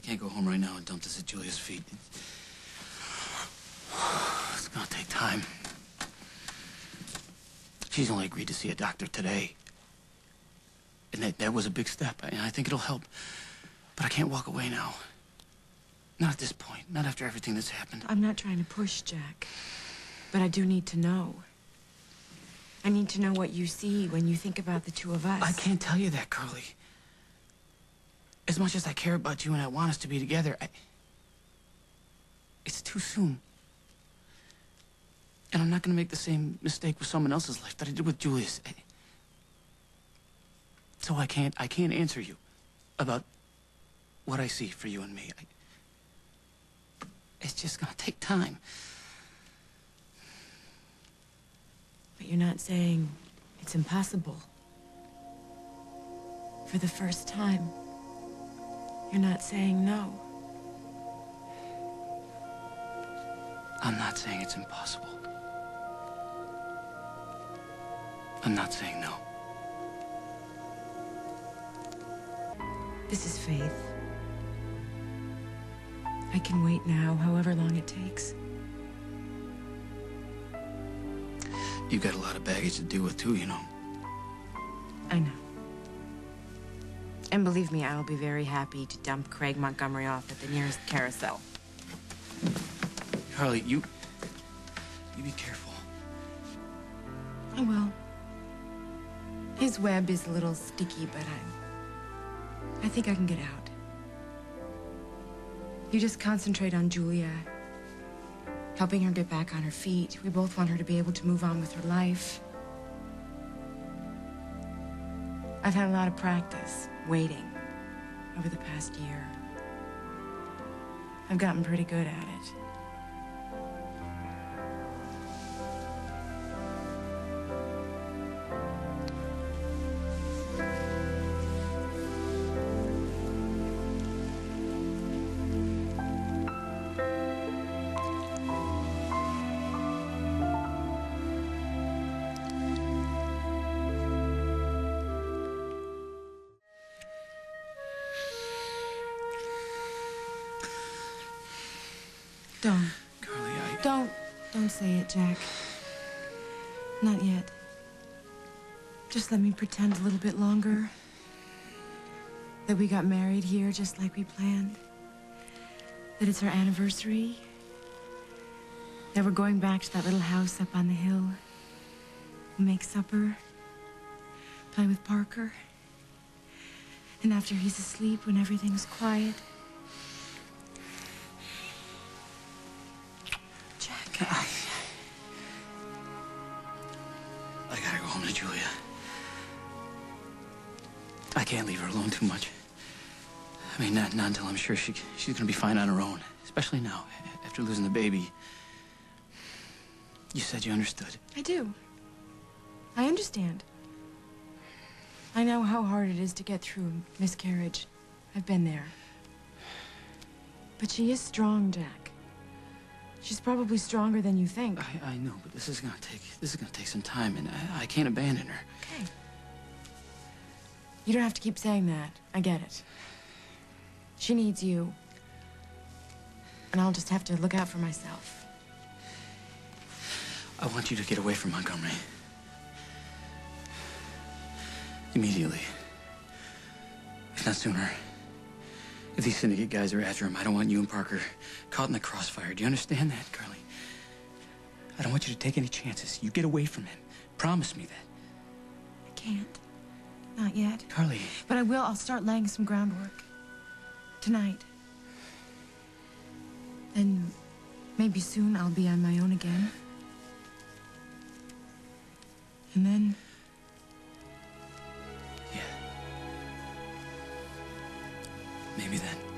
can't go home right now and dump this at Julia's feet. It's gonna take time. She's only agreed to see a doctor today. And that was a big step, and I think it'll help. But I can't walk away now. Not at this point, not after everything that's happened. I'm not trying to push, Jack. But I do need to know. I need to know what you see when you think about the two of us. I can't tell you that, Carly. As much as I care about you and I want us to be together, it's too soon. And I'm not going to make the same mistake with someone else's life that I did with Julia's. So I can't answer you about what I see for you and me. It's just going to take time. But you're not saying it's impossible. For the first time, you're not saying no. I'm not saying it's impossible. I'm not saying no. This is faith. I can wait now, however long it takes. You've got a lot of baggage to deal with, too, you know. I know. And believe me, I will be very happy to dump Craig Montgomery off at the nearest carousel. Carly, you be careful. I will. His web is a little sticky, but I think I can get out. You just concentrate on Julia, helping her get back on her feet. We both want her to be able to move on with her life. I've had a lot of practice waiting over the past year. I've gotten pretty good at it. Don't. Carly, Don't say it, Jack. Not yet. Just let me pretend a little bit longer that we got married here just like we planned. That it's our anniversary. That we're going back to that little house up on the hill. We'll make supper. Play with Parker. And after he's asleep, when everything's quiet, I gotta go home to Julia. I can't leave her alone too much. I mean, not until I'm sure she's gonna be fine on her own. Especially now, after losing the baby. You said you understood. I do. I understand. I know how hard it is to get through a miscarriage. I've been there. But she is strong, Jack. She's probably stronger than you think. I know, but this is gonna take some time, and I can't abandon her. Okay. You don't have to keep saying that. I get it. She needs you. And I'll just have to look out for myself. I want you to get away from Montgomery. Immediately. If not sooner. If these syndicate guys are after him, I don't want you and Parker caught in the crossfire. Do you understand that, Carly? I don't want you to take any chances. You get away from him. Promise me that. I can't. Not yet. Carly. But I will. I'll start laying some groundwork. Tonight. Then maybe soon I'll be on my own again. And then... Yeah. Maybe then.